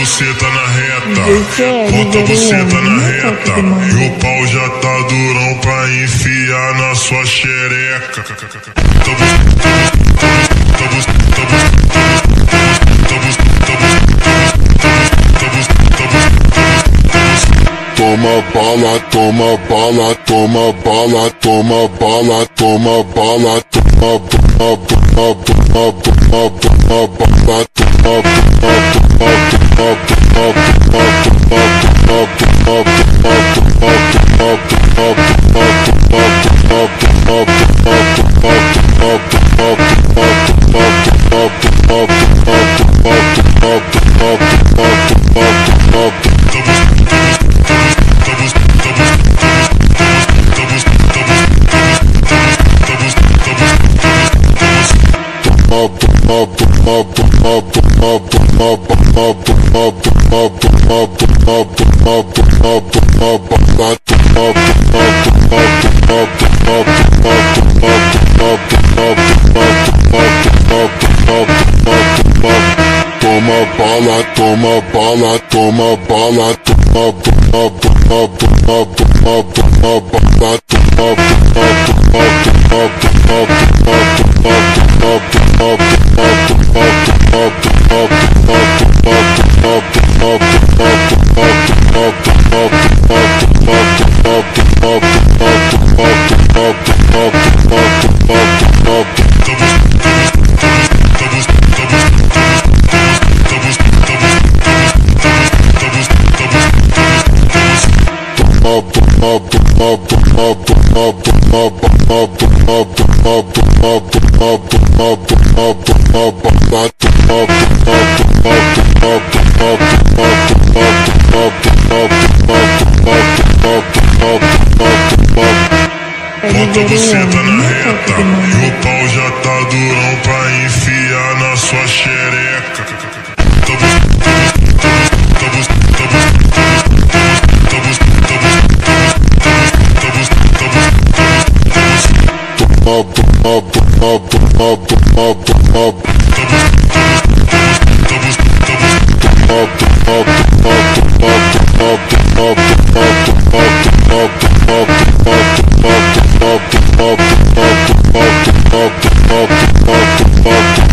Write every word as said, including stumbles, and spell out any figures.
buceta na reta, bota a buceta na reta. E o pau já tá durão pra enfiar na sua xereca. Toma bala, toma bala, toma bala, toma bala, toma bala, toma toma toma toma toma toma bala, toma toma Toma bala, toma bala, toma bala, toma toma toma toma toma toma bala, toma toma toma toma Bota a buceta na reta, e o pau já tá durão pra enfiar na sua xereca. Toma